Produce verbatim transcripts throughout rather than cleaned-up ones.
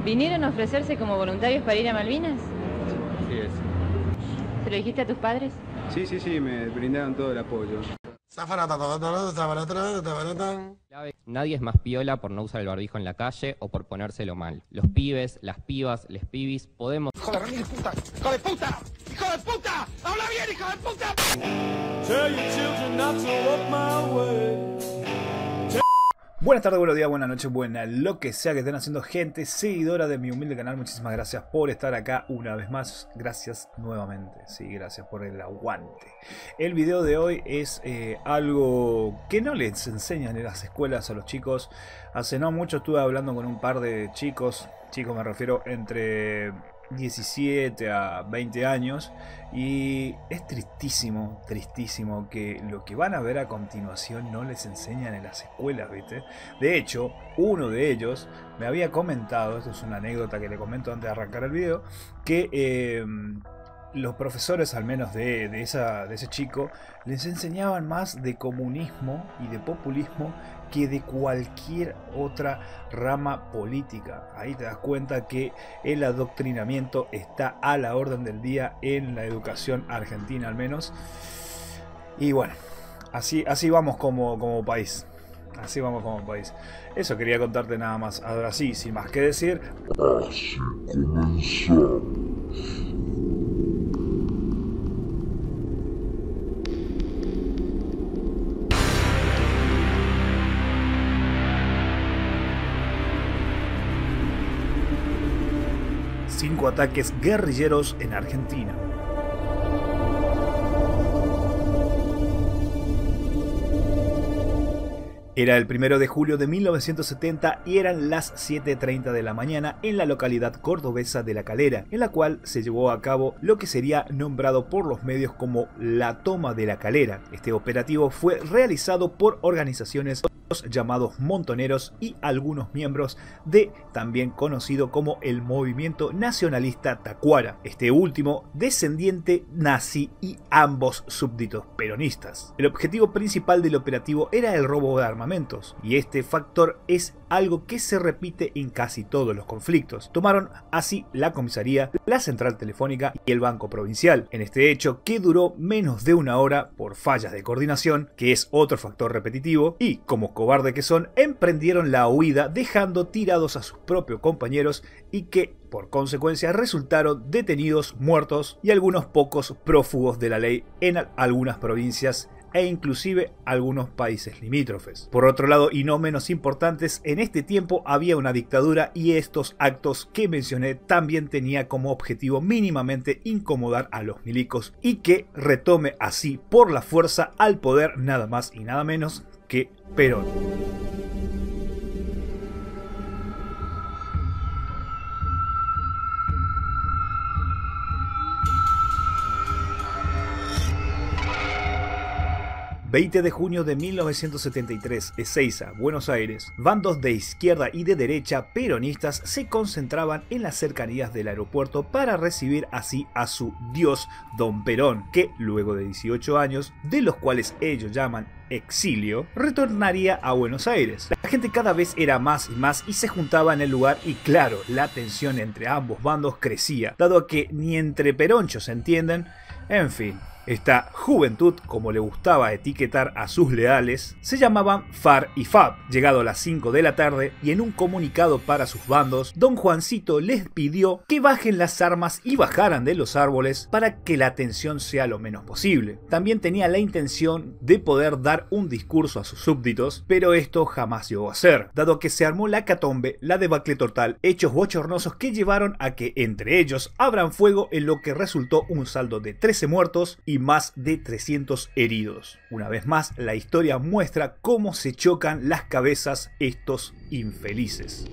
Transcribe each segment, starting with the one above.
¿Vinieron a ofrecerse como voluntarios para ir a Malvinas? Sí es. ¿Se lo dijiste a tus padres? Sí, sí, sí, me brindaron todo el apoyo. Nadie es más piola por no usar el barbijo en la calle o por ponérselo mal. Los pibes, las pibas, les pibis, podemos... ¡Hijo de remil puta! ¡Hijo de puta! ¡Hijo de puta! ¡Habla bien, hijo de puta! Buenas tardes, buenos días, buenas noches, buenas lo que sea que estén haciendo, gente seguidora de mi humilde canal. Muchísimas gracias por estar acá una vez más. Gracias nuevamente, sí, gracias por el aguante. El video de hoy es eh, algo que no les enseñan en las escuelas a los chicos. Hace no mucho estuve hablando con un par de chicos, chicos me refiero entre diecisiete a veinte años, y es tristísimo, tristísimo que lo que van a ver a continuación no les enseñan en las escuelas, ¿viste? De hecho, uno de ellos me había comentado, esto es una anécdota que le comento antes de arrancar el video, que eh, los profesores, al menos de, de, esa, de ese chico, les enseñaban más de comunismo y de populismo que de cualquier otra rama política. Ahí te das cuenta que el adoctrinamiento está a la orden del día en la educación argentina, al menos. Y bueno, así, así vamos como, como país. Así vamos como país. Eso quería contarte nada más. Ahora sí, sin más que decir, así comenzamos. Cinco ataques guerrilleros en Argentina. Era el primero de julio de mil novecientos setenta y eran las siete y treinta de la mañana en la localidad cordobesa de La Calera, en la cual se llevó a cabo lo que sería nombrado por los medios como la toma de La Calera. Este operativo fue realizado por organizaciones llamados montoneros y algunos miembros de también conocido como el movimiento nacionalista Tacuara, este último descendiente nazi y ambos súbditos peronistas. El objetivo principal del operativo era el robo de armamentos, y este factor es algo que se repite en casi todos los conflictos. Tomaron así la comisaría, la central telefónica y el banco provincial, en este hecho que duró menos de una hora por fallas de coordinación, que es otro factor repetitivo, y como cobarde que son, emprendieron la huida dejando tirados a sus propios compañeros, y que por consecuencia resultaron detenidos, muertos y algunos pocos prófugos de la ley en algunas provincias e inclusive algunos países limítrofes. Por otro lado, y no menos importantes, en este tiempo había una dictadura, y estos actos que mencioné también tenía como objetivo mínimamente incomodar a los milicos y que retome así por la fuerza al poder nada más y nada menos que Perón. veinte de junio de mil novecientos setenta y tres, Ezeiza, Buenos Aires. Bandos de izquierda y de derecha peronistas se concentraban en las cercanías del aeropuerto para recibir así a su dios Don Perón, que luego de dieciocho años, de los cuales ellos llaman exilio, retornaría a Buenos Aires. La gente cada vez era más y más y se juntaba en el lugar, y claro, la tensión entre ambos bandos crecía, dado a que ni entre peronchos se entienden. En fin, esta juventud, como le gustaba etiquetar a sus leales, se llamaban F A R y F A B. Llegado a las cinco de la tarde, y en un comunicado para sus bandos, Don Juancito les pidió que bajen las armas y bajaran de los árboles para que la tensión sea lo menos posible. También tenía la intención de poder dar un discurso a sus súbditos, pero esto jamás llegó a ser, dado que se armó la catombe, la debacle total, hechos bochornosos que llevaron a que entre ellos abran fuego, en lo que resultó un saldo de trece muertos y más de trescientos heridos. Una vez más, la historia muestra cómo se chocan las cabezas estos infelices.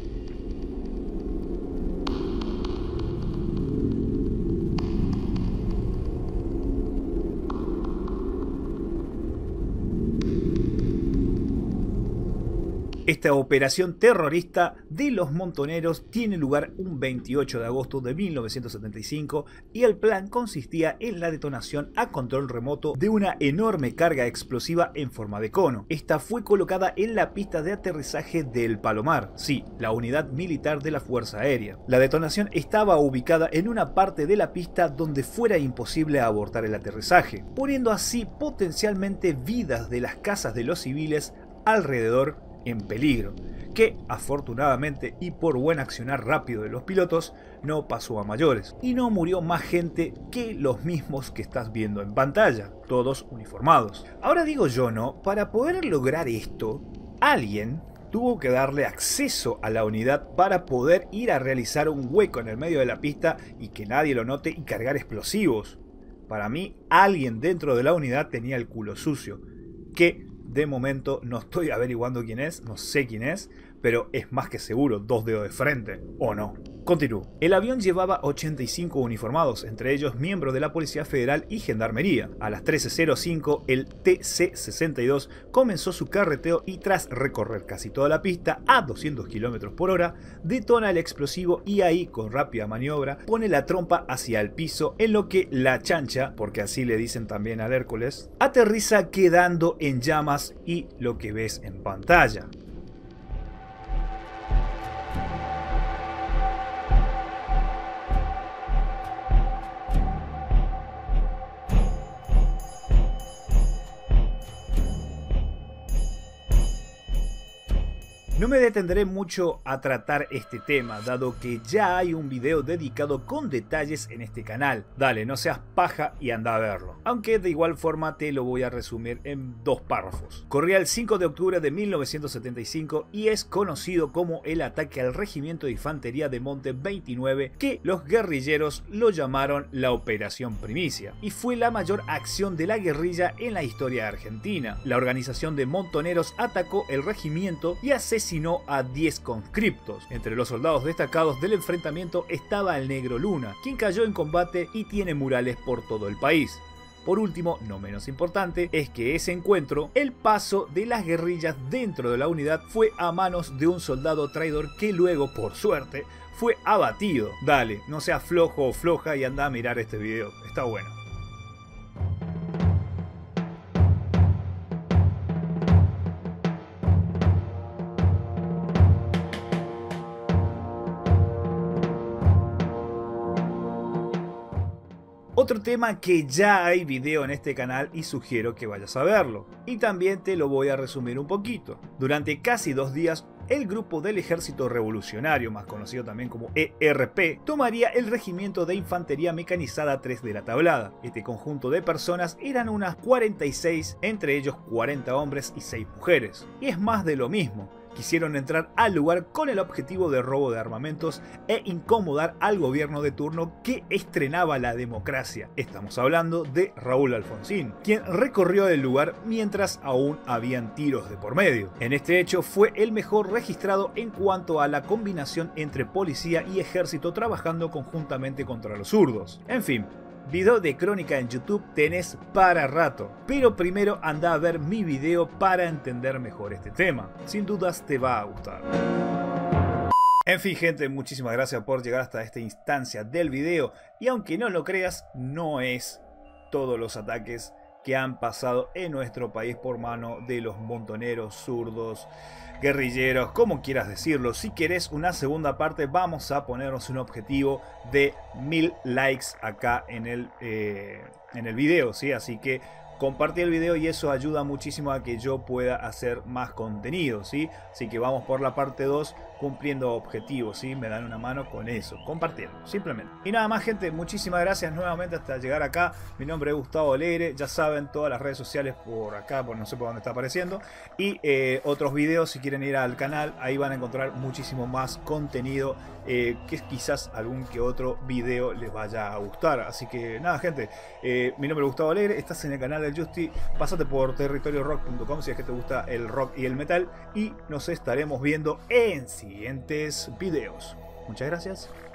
Esta operación terrorista de los montoneros tiene lugar un veintiocho de agosto de mil novecientos setenta y cinco y el plan consistía en la detonación a control remoto de una enorme carga explosiva en forma de cono. Esta fue colocada en la pista de aterrizaje del Palomar, sí, la unidad militar de la Fuerza Aérea. La detonación estaba ubicada en una parte de la pista donde fuera imposible abortar el aterrizaje, poniendo así potencialmente vidas de las casas de los civiles alrededor en peligro, que afortunadamente y por buen accionar rápido de los pilotos no pasó a mayores y no murió más gente que los mismos que estás viendo en pantalla, todos uniformados. Ahora digo yo, ¿no? Para poder lograr esto, alguien tuvo que darle acceso a la unidad para poder ir a realizar un hueco en el medio de la pista y que nadie lo note y cargar explosivos. Para mí, alguien dentro de la unidad tenía el culo sucio, que de momento no estoy averiguando quién es, no sé quién es, pero es más que seguro dos dedos de frente, ¿o no? Continúo. El avión llevaba ochenta y cinco uniformados, entre ellos miembros de la Policía Federal y Gendarmería. A las trece cero cinco, el T C sesenta y dos comenzó su carreteo y tras recorrer casi toda la pista a doscientos kilómetros por hora, detona el explosivo y ahí, con rápida maniobra, pone la trompa hacia el piso, en lo que la chancha, porque así le dicen también al Hércules, aterriza quedando en llamas y lo que ves en pantalla. No me detendré mucho a tratar este tema, dado que ya hay un video dedicado con detalles en este canal. Dale, no seas paja y anda a verlo. Aunque de igual forma te lo voy a resumir en dos párrafos. Corría el cinco de octubre de mil novecientos setenta y cinco y es conocido como el ataque al Regimiento de Infantería de Monte veintinueve, que los guerrilleros lo llamaron la Operación Primicia, y fue la mayor acción de la guerrilla en la historia argentina. La organización de montoneros atacó el regimiento y asesinó a diez conscriptos. Entre los soldados destacados del enfrentamiento estaba el Negro Luna, quien cayó en combate y tiene murales por todo el país. Por último, no menos importante, es que ese encuentro, el paso de las guerrillas dentro de la unidad fue a manos de un soldado traidor que luego, por suerte, fue abatido. Dale, no seas flojo o floja y anda a mirar este video, está bueno. Otro tema que ya hay video en este canal y sugiero que vayas a verlo. Y también te lo voy a resumir un poquito. Durante casi dos días, el grupo del Ejército Revolucionario, más conocido también como E R P, tomaría el Regimiento de Infantería Mecanizada tres de la Tablada. Este conjunto de personas eran unas cuarenta y seis, entre ellos cuarenta hombres y seis mujeres. Y es más de lo mismo. Quisieron entrar al lugar con el objetivo de robo de armamentos e incomodar al gobierno de turno que estrenaba la democracia. Estamos hablando de Raúl Alfonsín, quien recorrió el lugar mientras aún habían tiros de por medio. En este hecho fue el mejor registrado en cuanto a la combinación entre policía y ejército trabajando conjuntamente contra los zurdos. En fin, video de crónica en YouTube tenés para rato, pero primero anda a ver mi video para entender mejor este tema. Sin dudas te va a gustar. En fin, gente, muchísimas gracias por llegar hasta esta instancia del video. Y aunque no lo creas, no es todos los ataques que han pasado en nuestro país por mano de los montoneros, zurdos, guerrilleros, como quieras decirlo. Si querés una segunda parte, vamos a ponernos un objetivo de mil likes acá en el, eh, en el video, ¿sí? Así que compartí el video y eso ayuda muchísimo a que yo pueda hacer más contenido, ¿sí? Así que vamos por la parte dos cumpliendo objetivos, ¿sí? Me dan una mano con eso, compartiendo, simplemente. Y nada más, gente, muchísimas gracias nuevamente hasta llegar acá. Mi nombre es Gustavo Alegre, ya saben, todas las redes sociales por acá, por no sé por dónde está apareciendo. Y eh, otros videos, si quieren ir al canal, ahí van a encontrar muchísimo más contenido, eh, que quizás algún que otro video les vaya a gustar. Así que nada, gente, eh, mi nombre es Gustavo Alegre, estás en el canal del Justi, pásate por territorio rock punto com si es que te gusta el rock y el metal, y nos estaremos viendo en siguientes videos. Muchas gracias.